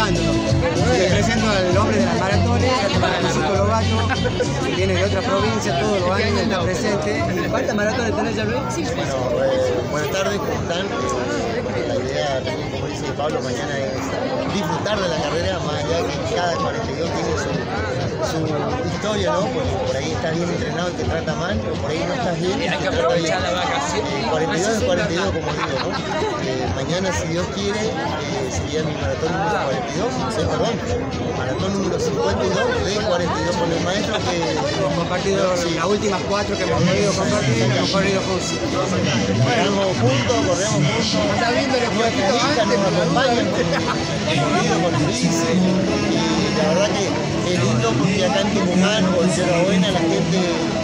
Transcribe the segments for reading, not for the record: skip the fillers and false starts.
llevándolo. Le presento al hombre de las maratones, Francisco Lobato, que viene de otra provincia, todos los años está presente. ¿Y cuántas maratones tenés ya, Luis? Bueno, buenas tardes, ¿cómo están? La idea también, como dice Pablo, mañana es disfrutar de la carrera, más allá que cada 42 tiene su historia, ¿no? Porque por ahí estás bien entrenado y te trata mal, pero por ahí no estás bien y te trata bien. 42 es 42, como digo, ¿no? Mañana, si Dios quiere, sería mi maratón número 42, perdón, maratón número 52 de 42 con el maestro que hemos compartido las últimas 4 que hemos podido compartir, hemos corrido juntos. Corremos juntos, Está viendo el jueguito antes, nos acompañan con Luis, y la verdad que es lindo porque acá en Tucumán o en Sierra Buena la gente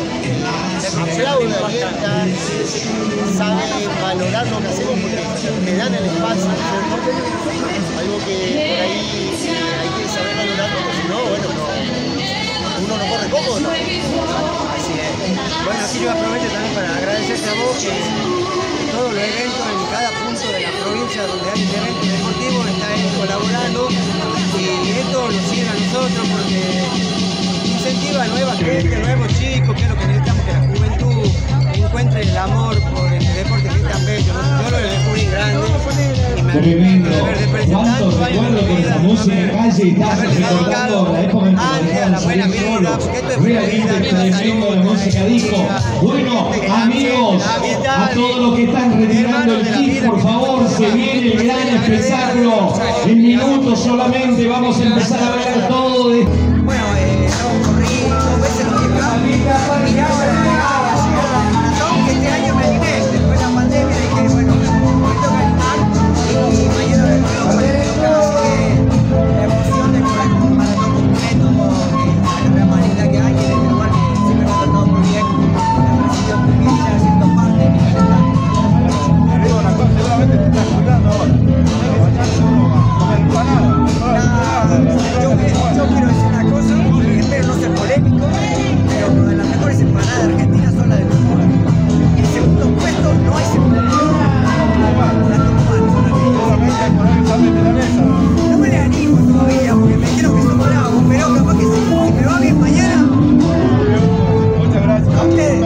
aplaude, alienta, sabe valorar lo que hacemos porque te dan el espacio, ¿no es cierto? Algo que por ahí hay que saber valorar porque si no, bueno, uno no corre cómodo, ¿no? Así es. Bueno, aquí yo aprovecho también para agradecerte a vos que todos los eventos en cada punto de la provincia donde hay eventos deportivos están colaborando y esto nos sirve a nosotros porque incentiva a nueva gente, nuevos chicos, que es lo que necesitamos, que la juventud encuentre el amor por el deporte que es tan bello. Yo lo descubrí grande y me tremendo. ¿Cuántos recuerdos con esa música en calle y estás recordando la época en que la buena vida, porque esto es realmente tremendo la música disco. Bueno, amigos, a todos los que están retirando el kit, por favor, se viene el gran espectáculo. En minutos solamente vamos a empezar a ver todo de... Bueno, yo corrí 2 veces los 10K y ahora la maratón que este año me animé. Después de la pandemia dije, bueno, me tengo que animar y mañana me corrí 42K, así que la emoción de correr un maratón con un método que es la más linda que hay, y desde el lugar que siempre me ha tratado muy bien, me ha sido muy bien ya siendo parte de mi calidad. Seguramente te estás cuidando ahora. Yo quiero decir una cosa, y espero no ser polémico, pero una de las mejores empanadas de Argentina son las de Tucumán. El segundo puesto no hay segundo puesto. No me le animo todavía, porque me quiero que somos bravos, pero capaz que si me va bien mañana. Muchas gracias. A ustedes.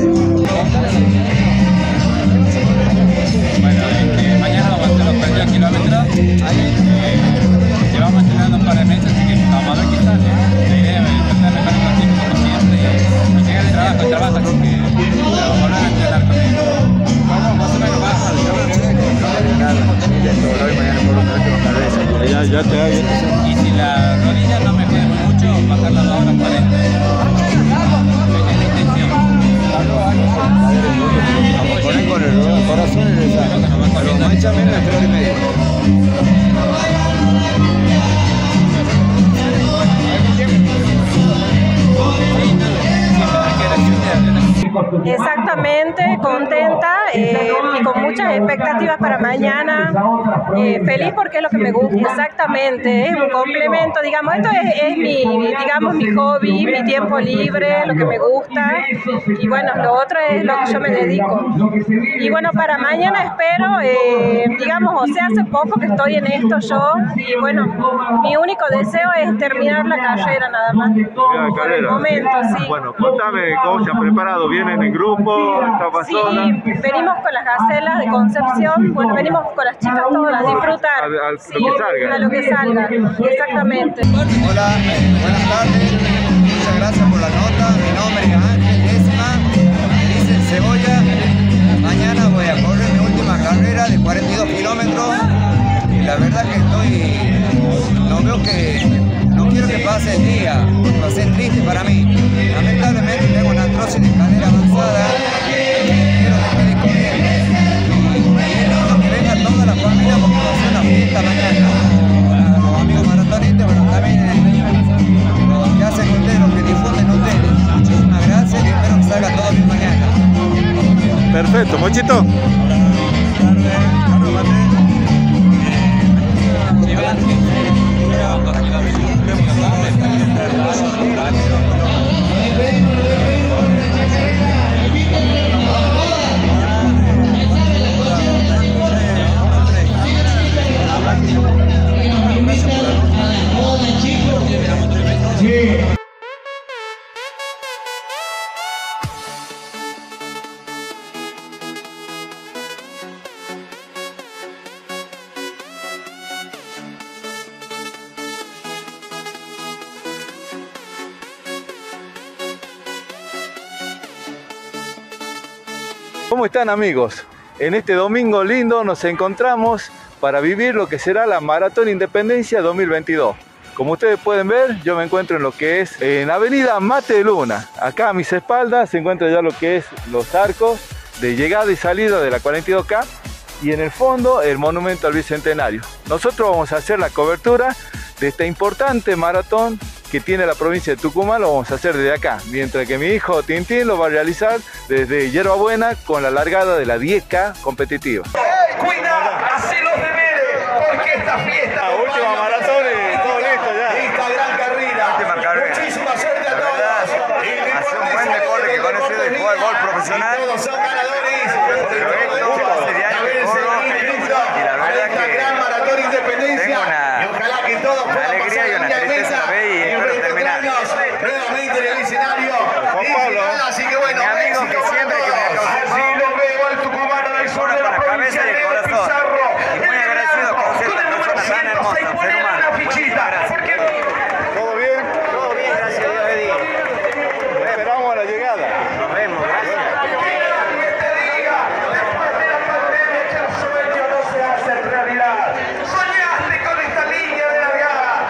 Bueno, mañana vamos a hacer los 42 kilómetros. Llevamos entrenando un par de meses, así que vamos a ver qué sale. La idea es tratar de mejorar los tiempos como siempre y llegar al trabajo, así que volver a entrenar con él. Vamos más o menos baja, Ya te da bien. y si la rodilla no me jode mucho, bajarla a 2 horas 40. Es la intención. Vamos a poner con el corazón y rezar. Pero mancha menos de 3 horas y media. Exactamente, contenta y con muchas expectativas para mañana, feliz porque es lo que me gusta, exactamente, es un complemento, digamos, esto es mi hobby, mi tiempo libre, lo que me gusta, y bueno, lo otro es lo que yo me dedico. Y bueno, para mañana espero, digamos, o sea, hace poco que estoy en esto yo, y bueno, mi único deseo es terminar la carrera nada más. Por el momento, sí. Bueno, contame cómo se ha preparado. ¿Vienen en grupo? ¿Está sola? Sí, venimos con las gacelas de Concepción, bueno, venimos con las chicas todas a disfrutar. A lo que salga, exactamente. Hola, buenas tardes, muchas gracias por la nota. Mi nombre es Ángel Décima, me dicen Cebolla. Mañana voy a correr mi última carrera de 42 kilómetros y la verdad que no quiero que pase el día, va a ser triste para mí. Lamentablemente tengo una artrosis de cadera avanzada, quiero que quede corriendo y es lindo que venga toda la familia porque va a ser una fiesta mañana. Para los amigos maratonistas, bueno, también los que hacen ustedes, los que difunden ustedes. Muchísimas gracias y espero que salga todo bien mañana. Perfecto, Mochito. Gracias por la ¿Cómo están, amigos? En este domingo lindo nos encontramos para vivir lo que será la Maratón Independencia 2022. Como ustedes pueden ver, yo me encuentro en lo que es en Avenida Mate de Luna. Acá a mis espaldas se encuentra ya lo que es los arcos de llegada y salida de la 42K y en el fondo el monumento al Bicentenario. Nosotros vamos a hacer la cobertura de esta importante maratón que tiene la provincia de Tucumán, lo vamos a hacer desde acá, mientras que mi hijo Tintín lo va a realizar desde Yerba Buena con la largada de la 10K competitiva. Cuida, hace los deberes, porque esta fiesta... La última maratón y todo listo ya. Esta gran carrera. Muchísima suerte a todos. Hace un buen deporte que conoce de jugar gol profesional. Todos son ganadores. Pero esto hace diario que corro y la verdad que gran maratón Independencia. tengo una Ojalá que todos puedan alegría y una tristeza a la vez y espero terminar. Nuevamente en el escenario. Juan Pablo. Así que bueno, Mi amigo que siempre que me causa el así lo veo al tucumano del sur de la con la provincia cabeza y el de corazón. Pizarro. Y muy agradecido por ser una persona tan hermosa, un ser humano. ¿Todo bien? Todo bien, gracias a Dios, Eddie. Esperamos a la llegada. Nos vemos, gracias. Soñaste con esta línea de largada.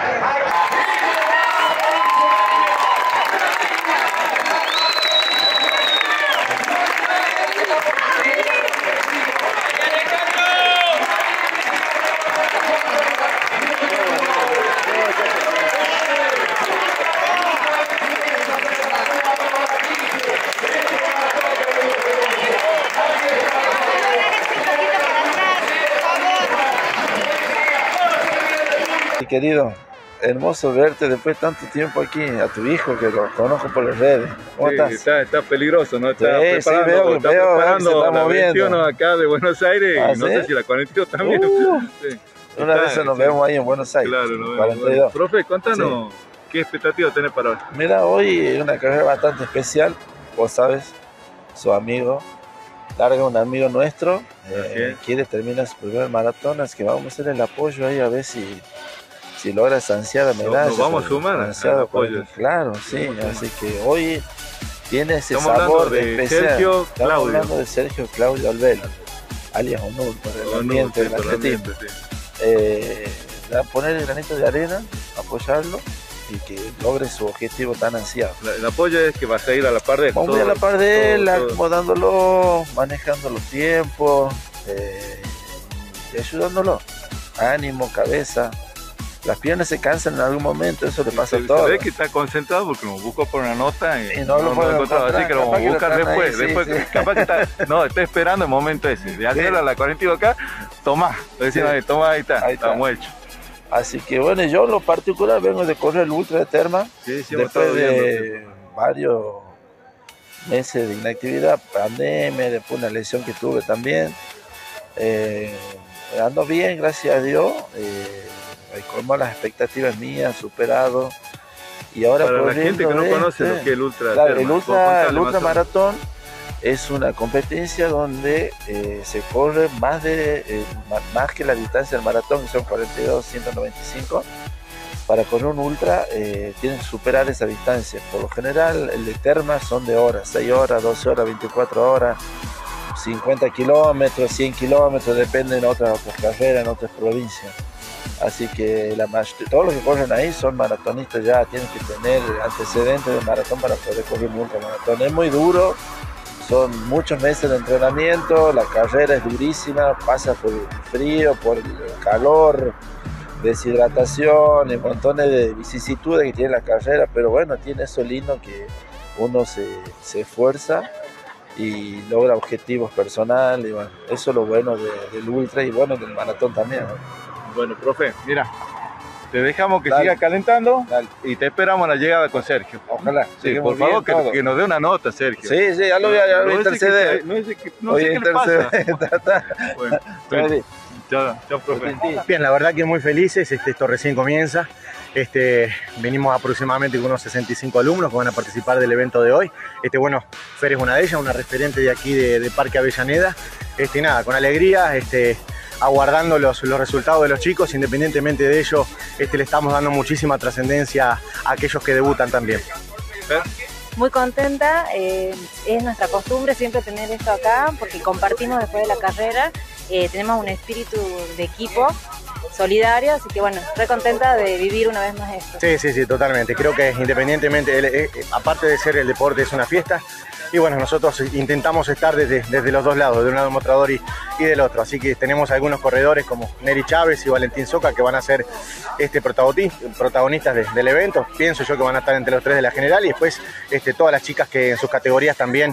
Querido, hermoso verte después de tanto tiempo aquí, a tu hijo que lo conozco por las redes. ¿Cómo estás? Está peligroso, ¿no? Está Sí, preparando, veo que está se preparando está la moviendo. 21 acá de Buenos Aires ¿Ah, y no sí? sé si la 42 también. Sí. Una vez nos vemos ahí en Buenos Aires, Claro, no, 42. Profe, contanos, ¿qué expectativa tenés para hoy? Mira, hoy es una carrera bastante especial, vos sabes, su amigo, larga un amigo nuestro, es. quiere terminar su primer maratón, así que vamos a hacer el apoyo ahí a ver si logra esa ansiada medalla. Nos vamos a sumar al apoyo. Claro, sí, así que hoy tiene ese Estamos sabor hablando de especial. Sergio Estamos Claudio. hablando de Sergio Claudio Albelo, alias Onur, por el ambiente del atletismo. A poner el granito de arena, apoyarlo y que logre su objetivo tan ansiado. El apoyo es que vas a ir a la par de él. Vamos a ir a la par de él, acomodándolo, manejando los tiempos y ayudándolo. Ánimo, cabeza. Las piernas se cansan en algún momento, eso le pasa a todos. Se ve que está concentrado porque nos buscó por una nota y no lo puedo encontrar, así que lo vamos a buscar después. Ahí, después sí. Capaz que está esperando el momento ese. De hacer a la 42K, tomá. Le decimos ahí, tomá, ahí está, estamos hechos. Así que bueno, yo en lo particular vengo de correr el Ultra de Terma, después de varios meses de inactividad, pandemia, después una lesión que tuve también. Ando bien, gracias a Dios. Colmó las expectativas mías, superado. Y ahora para la gente que no conoce lo que es el Ultra claro, Terma, el ultra maratón es una competencia donde se corre más que la distancia del maratón, que son 42, 195. Para correr un ultra tienen que superar esa distancia. Por lo general el de Terma son de horas, 6 horas, 12 horas, 24 horas, 50 kilómetros, 100 kilómetros, depende en otras carreras, en otras provincias. Así que todos los que corren ahí son maratonistas ya, tienen que tener antecedentes de maratón para poder correr un ultramaratón. Es muy duro, son muchos meses de entrenamiento, la carrera es durísima, pasa por el frío, por el calor, deshidratación y montones de vicisitudes que tiene la carrera, pero bueno, tiene eso lindo que uno se esfuerza y logra objetivos personales, y bueno, eso es lo bueno del ultra y bueno, del maratón también, ¿no? Bueno, profe, mira, te dejamos que siga calentando y te esperamos a la llegada con Sergio. Ojalá. Sí, por favor, que nos dé una nota, Sergio. Sí, ya lo voy a interceder. No sé qué le pasa. Bueno, chao, profe. Bien, la verdad que muy felices, esto recién comienza. Venimos aproximadamente con unos 65 alumnos que van a participar del evento de hoy. Bueno, Fer es una de ellas, una referente de aquí de Parque Avellaneda. Nada, con alegría, aguardando los resultados de los chicos, independientemente de ello, le estamos dando muchísima trascendencia a aquellos que debutan también. Muy contenta, es nuestra costumbre siempre tener esto acá porque compartimos después de la carrera, tenemos un espíritu de equipo solidario, así que bueno, re contenta de vivir una vez más esto. Sí, totalmente. Creo que independientemente, aparte de ser el deporte, es una fiesta. Y bueno, nosotros intentamos estar desde los dos lados, de un lado mostrador y del otro. Así que tenemos algunos corredores como Neri Chávez y Valentín Soca que van a ser protagonistas del evento. Pienso yo que van a estar entre los 3 de la general y después todas las chicas que en sus categorías también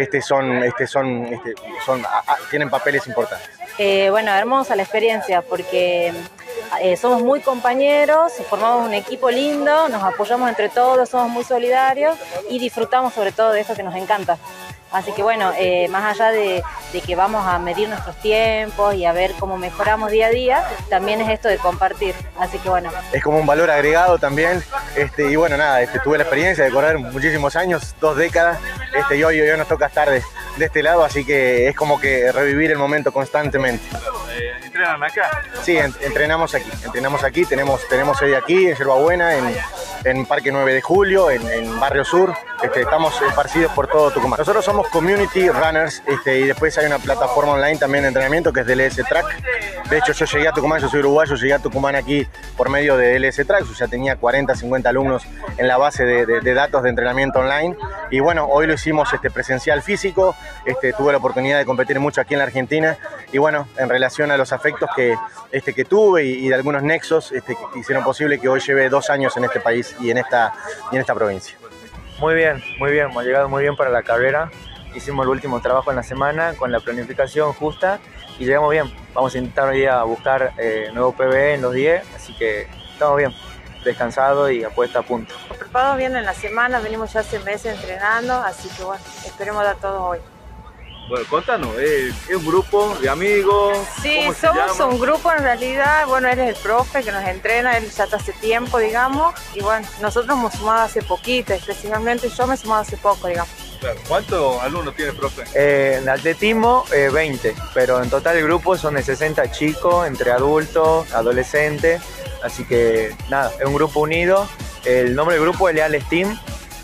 tienen papeles importantes. Bueno, hermosa la experiencia porque somos muy compañeros, formamos un equipo lindo, nos apoyamos entre todos, somos muy solidarios y disfrutamos sobre todo de esto que nos encanta. Así que bueno, más allá de que vamos a medir nuestros tiempos y a ver cómo mejoramos día a día, también es esto de compartir. Así que bueno. Es como un valor agregado también. Y bueno, nada, tuve la experiencia de correr muchísimos años, 2 décadas, y hoy nos toca estar de este lado, así que es como que revivir el momento constantemente. ¿Entrenan acá? Sí, entrenamos aquí, tenemos sede aquí, en Yerbabuena, en Parque 9 de Julio, en Barrio Sur, estamos esparcidos por todo Tucumán. Nosotros somos community runners, y después hay una plataforma online también de entrenamiento que es DLS Track. De hecho, yo llegué a Tucumán, yo soy uruguayo, llegué a Tucumán aquí por medio de DLS Track, yo ya tenía 40, 50 alumnos en la base de datos de entrenamiento online, y bueno, hoy lo hicimos presencial físico, tuve la oportunidad de competir mucho aquí en la Argentina, y bueno, en relación a los afectos que tuve y de algunos nexos que hicieron posible que hoy lleve 2 años en este país y en esta provincia. Muy bien, hemos llegado muy bien para la carrera, hicimos el último trabajo en la semana con la planificación justa y llegamos bien. Vamos a intentar hoy día buscar nuevo PB en los 10, así que estamos bien, descansados y apuesta a punto. Preparados bien en la semana, venimos ya hace meses entrenando, así que bueno, esperemos dar todo hoy. Bueno, contanos, ¿es un grupo de amigos? Sí, somos un grupo en realidad, bueno, él es el profe que nos entrena, él ya está hace tiempo, digamos, y bueno, nosotros hemos sumado hace poquito, especialmente yo me he sumado hace poco, digamos. Claro. ¿Cuántos alumnos tiene el profe? En atletismo, 20, pero en total el grupo son de 60 chicos, entre adultos, adolescentes, así que nada, es un grupo unido. El nombre del grupo es Leales Team.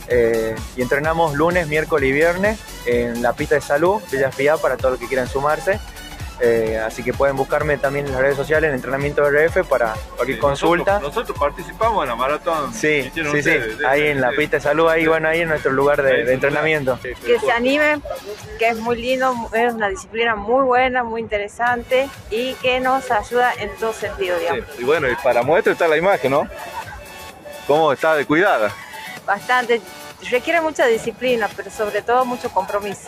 Y entrenamos lunes, miércoles y viernes en la pista de salud, Villa Espiá, para todos los que quieran sumarse. Así que pueden buscarme también en las redes sociales, en Entrenamiento RF, para cualquier consulta. Nosotros participamos en la maratón. Sí, ahí en la pista de salud, ahí en nuestro lugar de entrenamiento. Que se animen, que es muy lindo, es una disciplina muy buena, muy interesante y que nos ayuda en todo sentido, digamos. Sí. Y bueno, y para muestra está la imagen, ¿no? ¿Cómo está de cuidada? Bastante, requiere mucha disciplina, pero sobre todo mucho compromiso.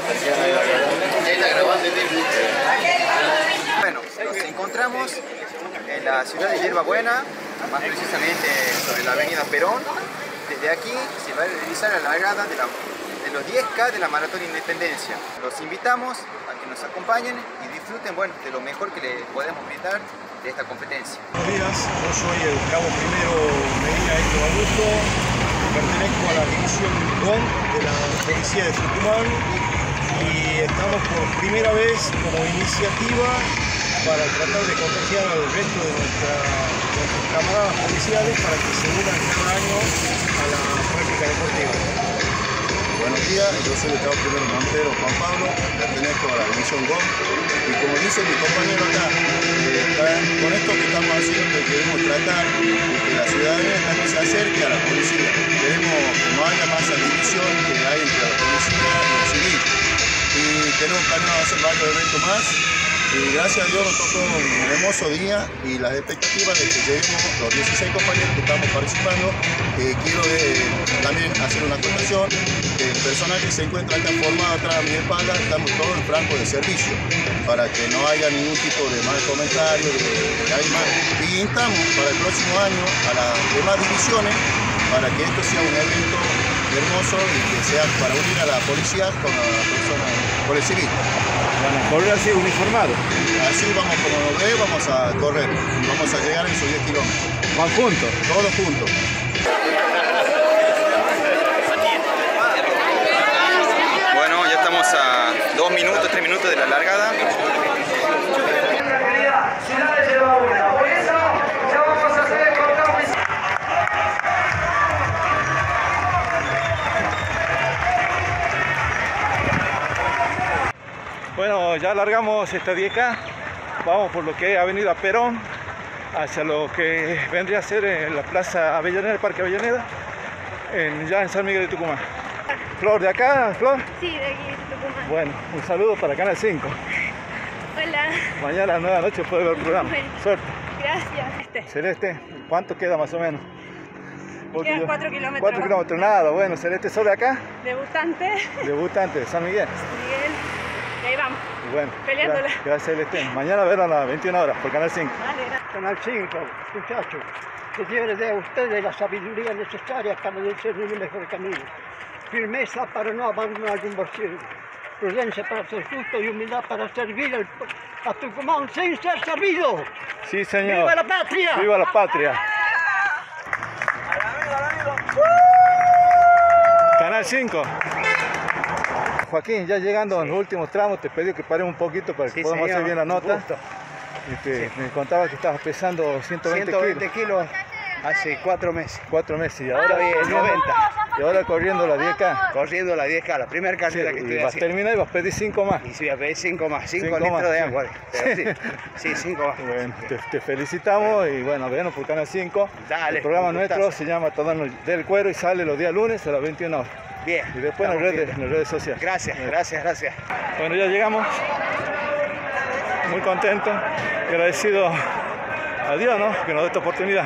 Bueno, nos encontramos en la ciudad de Yerbabuena, más precisamente sobre la avenida Perón. Desde aquí se va a realizar la largada de los 10K de la Maratón Independencia. Los invitamos a que nos acompañen y disfruten de lo mejor que les podemos brindar de esta competencia. Buenos días, yo soy el cabo primero Medina Héctor Augusto, pertenezco a la división GON de la Policía de Tucumán y estamos por primera vez como iniciativa para tratar de contagiar al resto de nuestros camaradas policiales para que se unan cada año a la práctica deportiva. Buenos días, yo soy el cabo primero Montero Juan Pablo, pertenezco a la división GON y como dice mi compañero acá, con esto que estamos haciendo queremos tratar de que la ciudadanía también se acerque a la policía. Queremos que no haya más esa división que hay entre la policía y el civil. Y tenemos planeado hacer varios eventos más. Y gracias a Dios nos tocó un hermoso día y las expectativas de que lleguemos los 16 compañeros que estamos participando. Quiero también hacer una acotación. El personal que se encuentra acá formado atrás de mi espalda, estamos todos en franco de servicio para que no haya ningún tipo de mal comentario. Y instamos para el próximo año a las demás divisiones para que esto sea un evento hermoso y que sea para unir a la policía con el civil. Van a correr así uniformado. Así vamos, como nos ve, vamos a correr. Vamos a llegar a esos 10 kilómetros. ¿Van juntos? Todos juntos. Bueno, ya estamos a 2 minutos, 3 minutos de la largada. ya largamos esta 10K, vamos por lo que es Avenida Perón, hacia lo que vendría a ser en la Plaza Avellaneda, el Parque Avellaneda, ya en San Miguel de Tucumán. Flor, ¿de acá, Flor? Sí, de aquí de Tucumán. Bueno, un saludo para Canal 5. Hola. Mañana a las 9 de la noche puede ver el programa. Bueno, Suerte. gracias. Celeste, ¿cuánto queda más o menos? Quedan 4 kilómetros. 4 kilómetros, nada. Bueno, Celeste, ¿sos de acá? Debutante. Debutante de San Miguel. Miguel. Y ahí vamos. Bueno, peleándola. Gracias, Celeste. Mañana verlo a las 21 horas por Canal 5. Canal 5, muchachos, que Dios les dé a ustedes la sabiduría necesaria para discernir el mejor camino. Firmeza para no abandonar el rumbo ciego. Prudencia para ser justo y humildad para servir a Tucumán sin ser servido. Sí, señor. ¡Viva la patria! ¡Viva la patria! Canal 5. Joaquín, ya llegando en los últimos tramos, te pedí que paremos un poquito para que podamos hacer bien la nota. Me contaba que estabas pesando 120 kilos hace 4 meses. 4 meses y ahora 90. Y ahora corriendo la 10K. Corriendo la 10K, la primera carrera que estoy vas a haciendo. terminar y vas a pedir 5 más. Y sí, voy a pedir 5 más, 5 litros de agua. Sí, 5 más. Bueno, te felicitamos y bueno, venos por Canal 5. Dale, el programa nuestro gustazo. se llama Tomando del Cuero y sale los días lunes a las 21 horas. Bien. Y después en las redes sociales. Gracias. Bueno, ya llegamos. Muy contento, agradecido a Dios, ¿no?, que nos dé esta oportunidad.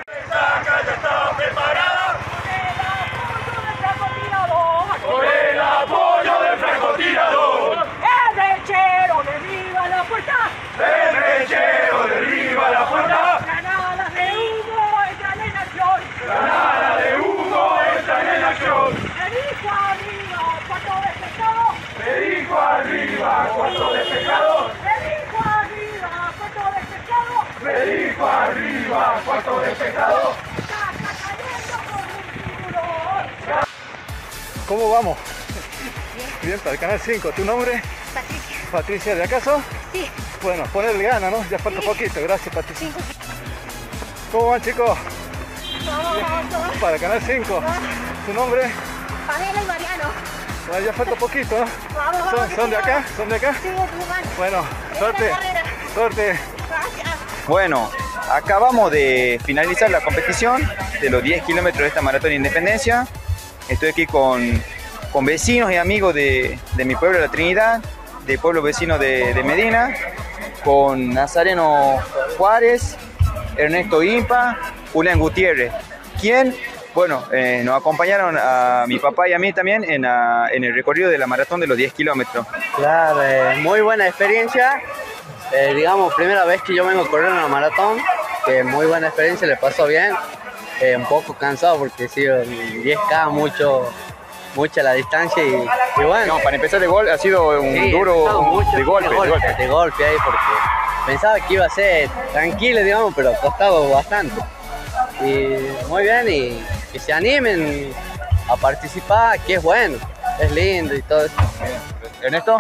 Con el apoyo del francotirador. El mechero derriba la puerta. El mechero derriba la puerta. Granadas de humo entran en acción. Granada de humo entran en acción. Perico arriba, cuarto despejado. Perico arriba, cuarto despejado. Perico arriba, cuarto despejado. Perico arriba, cuarto despejado. ¿Cómo vamos? Bien, para el Canal 5. ¿Tu nombre? Patricia. Patricia, ¿de acaso? Sí. Bueno, ponerle gana, ¿no? Ya falta poquito. Gracias, Patricia. ¿Cómo van, chicos? Vamos. Para el Canal 5. ¿Tu nombre? Pamela y Mariano. Bueno, ya falta poquito, ¿no? Vamos. ¿Son de acá? ¿Son de acá? Sí, de Tucumán. Bueno, suerte. Suerte. Gracias. Bueno, acabamos de finalizar la competición de los 10 kilómetros de esta Maratón de Independencia. Estoy aquí con vecinos y amigos de mi pueblo, La Trinidad, de pueblo vecino de Medina, con Nazareno Juárez, Ernesto Impa, Julián Gutiérrez, quien, bueno, nos acompañaron a mi papá y a mí también en el recorrido de la maratón de los 10 kilómetros. Claro, muy buena experiencia. Digamos, primera vez que yo vengo a correr una maratón, muy buena experiencia, le pasó bien. Un poco cansado porque sí, 10K, mucha la distancia y bueno. No, para empezar de gol ha sido un duro mucho, de golpe ahí porque pensaba que iba a ser tranquilo, digamos, pero costaba bastante. Y muy bien, y que se animen a participar, que es bueno, es lindo y todo eso. ¿Ernesto?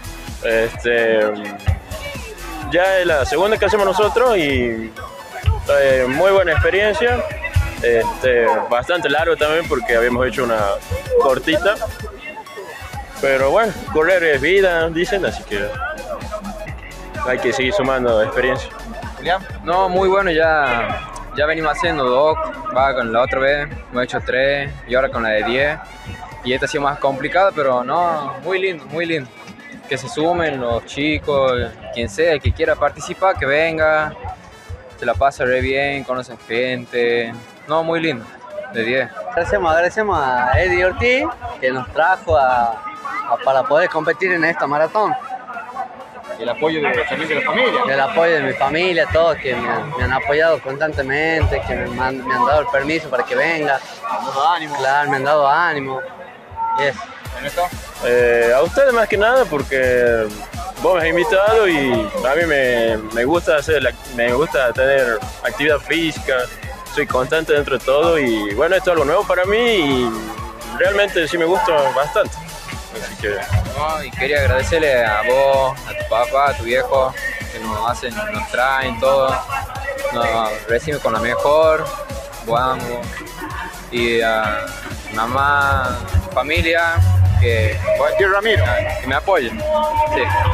Ya es la segunda que hacemos nosotros y muy buena experiencia. Bastante largo también porque habíamos hecho una cortita, pero bueno, correr es vida, dicen, así que hay que seguir sumando experiencia. Julián. No, muy bueno, ya venimos haciendo 2, con la otra vez hemos hecho 3 y ahora con la de 10 y esta ha sido más complicada, pero no, muy lindo, que se sumen los chicos, quien sea, el que quiera participar, que venga, se la pasa re bien, conocen gente. No, muy lindo, de 10. Agradecemos a Eddie Ortiz que nos trajo para poder competir en esta maratón. Y el apoyo también de la familia. El apoyo de mi familia, todos que me han apoyado constantemente, que me han dado el permiso para que venga. Me han dado ánimo. Claro, me han dado ánimo. Yes. ¿Ernesto? A ustedes más que nada porque vos me has invitado y a mí me gusta tener actividad física. Soy constante dentro de todo y bueno, esto es algo nuevo para mí y realmente sí me gusta bastante. Así que... No, y quería agradecerle a vos, a tu papá, a tu viejo, que nos traen todo, nos reciben con la mejor, vamos, y a mamá, familia, que me apoyen. Sí.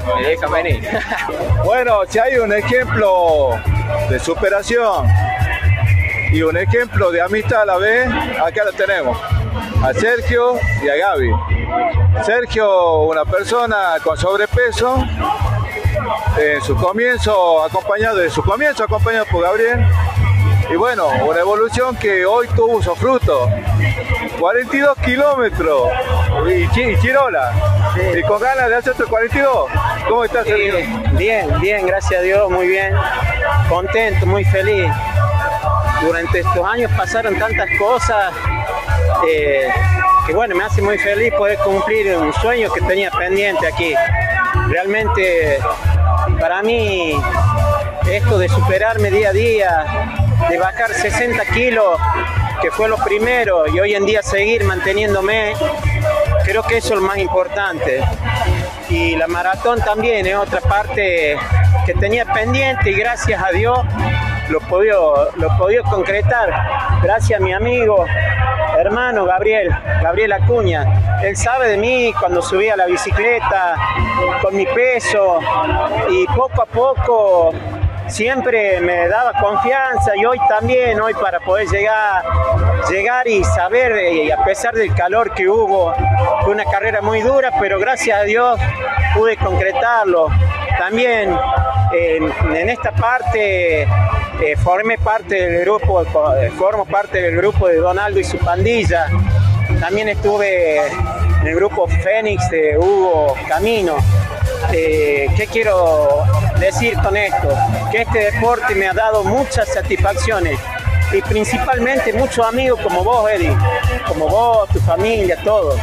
me dejan venir. Bueno, si hay un ejemplo de superación y un ejemplo de amistad a la vez, acá lo tenemos, a Sergio y a Gaby. Sergio, una persona con sobrepeso, en su comienzo acompañado por Gabriel, y bueno, una evolución que hoy tuvo su fruto. 42 kilómetros y Chirola, sí. Y con ganas de hacer otro 42. ¿Cómo estás, Sergio? Bien, gracias a Dios, muy bien, contento, muy feliz. Durante estos años pasaron tantas cosas que bueno, me hace muy feliz poder cumplir un sueño que tenía pendiente aquí. Realmente para mí esto de superarme día a día, de bajar 60 kilos, que fue lo primero, y hoy en día seguir manteniéndome, creo que eso es lo más importante. Y la maratón también es otra parte que tenía pendiente y gracias a Dios lo he podido concretar. Gracias a mi amigo, hermano Gabriel Acuña. Él sabe de mí cuando subí a la bicicleta, con mi peso, y poco a poco siempre me daba confianza, y hoy también, para poder llegar y saber, y a pesar del calor que hubo, fue una carrera muy dura, pero gracias a Dios pude concretarlo. También en esta parte formo parte del grupo de Donaldo y su pandilla. También estuve en el grupo Fénix de Hugo Camino. ¿Qué quiero decir con esto? Que este deporte me ha dado muchas satisfacciones y principalmente muchos amigos como vos, Eddie, como vos, tu familia, todos.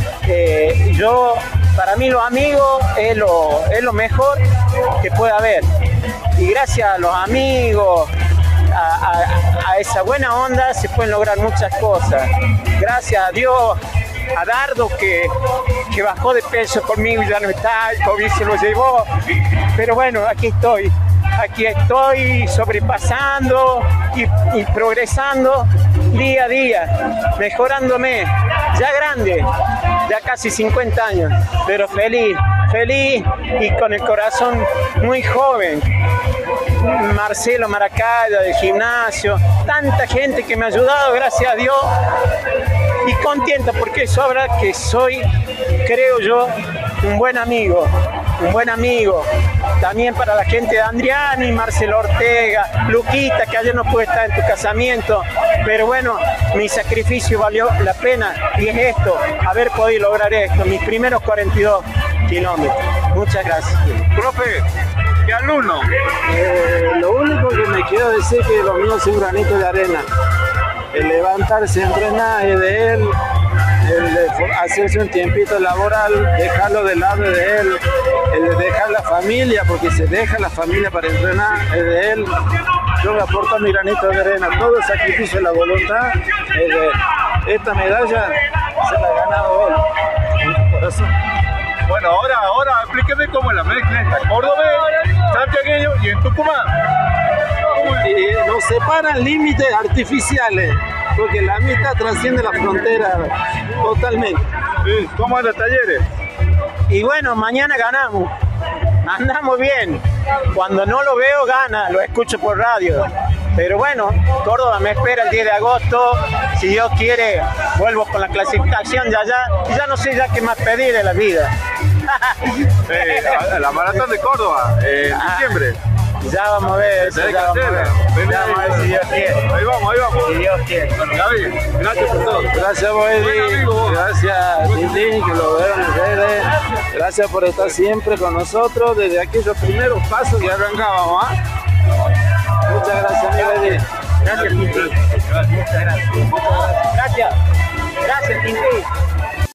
Para mí los amigos es lo mejor que puede haber, y gracias a los amigos, a esa buena onda, se pueden lograr muchas cosas. Gracias a Dios, a Dardo que bajó de peso conmigo y ya no está, el COVID se lo llevó, pero bueno, aquí estoy sobrepasando y progresando día a día, mejorándome, ya grande, ya casi 50 años, pero feliz y con el corazón muy joven. Marcelo Maracaya del gimnasio, tanta gente que me ha ayudado, gracias a Dios, y contenta porque eso habla que soy, creo yo, un buen amigo. También para la gente de Andriani, Marcelo Ortega, Luquita, que ayer no pude estar en tu casamiento, pero bueno, mi sacrificio valió la pena, y es esto, haber podido lograr esto, mis primeros 42 kilómetros. Muchas gracias. Profe, ¿qué alumno? Lo único que me quiero decir es que lo mío es un granito de arena. El levantarse, entrenar es de él, el de hacerse un tiempito laboral, dejarlo de lado es de él, el de dejar la familia, porque se deja la familia para entrenar, es de él. Yo le aporto mi granito de arena, todo el sacrificio de la voluntad es de él. Esta medalla se la ha ganado él, en su corazón. Bueno, ahora explíqueme cómo es la mezcla esta, cordobés, santiagueño y en Tucumán. Y nos separan límites artificiales, porque la amistad trasciende la frontera totalmente. Sí, ¿cómo andan talleres? Y bueno, mañana ganamos, andamos bien. Cuando no lo veo, gana, lo escucho por radio. Pero bueno, Córdoba me espera el 10 de agosto. Si Dios quiere, vuelvo con la clasificación de allá. Y ya no sé ya qué más pedir de la vida. La maratón de Córdoba, en diciembre. Ya vamos a ver eso, ya vamos a ver si Dios quiere. Ahí vamos. Si Dios quiere. Bueno, Gaby, gracias por todo. Gracias, Eddie. Gracias, Tintín, que lo vieron ustedes. Gracias por estar siempre con nosotros desde aquellos primeros pasos que arrancábamos. Muchas gracias, Eddie. Gracias, Tintín. Muchas gracias. Gracias, Tintín.